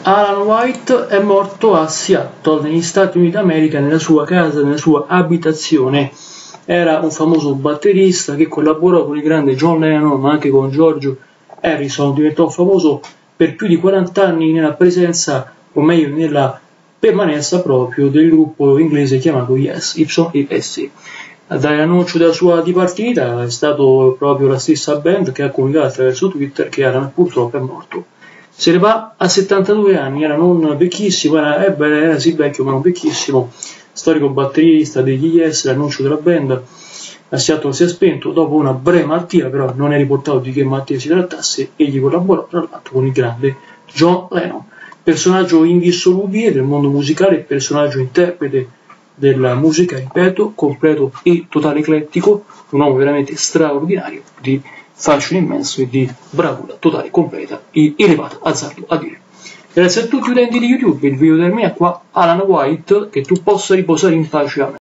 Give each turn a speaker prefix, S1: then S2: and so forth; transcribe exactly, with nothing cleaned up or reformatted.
S1: Alan White è morto a Seattle, negli Stati Uniti d'America, nella sua casa, nella sua abitazione. Era un famoso batterista che collaborò con il grande John Lennon, ma anche con George Harrison. Diventò famoso per più di quaranta anni nella presenza, o meglio nella permanenza proprio, del gruppo inglese chiamato Yes, Y E S. Dall'annuncio della sua dipartita è stato proprio la stessa band che ha comunicato attraverso Twitter che Alan purtroppo è morto. Se ne va a settantadue anni, era non vecchissimo, era, eh beh, era sì vecchio ma non vecchissimo, storico batterista degli Yes. L'annuncio della band a Seattle si è spento dopo una breve malattia, però non è riportato di che malattia si trattasse. Egli collaborò tra l'altro con il grande John Lennon, personaggio indissolubile del mondo musicale, personaggio interprete della musica, ripeto, completo e totale eclettico, un uomo veramente straordinario, di fascino immenso e di bravura totale, completa e elevata, azzardo a dire. Grazie a tutti gli utenti di YouTube, il video termina qua. Alan White, che tu possa riposare in pace. Amen.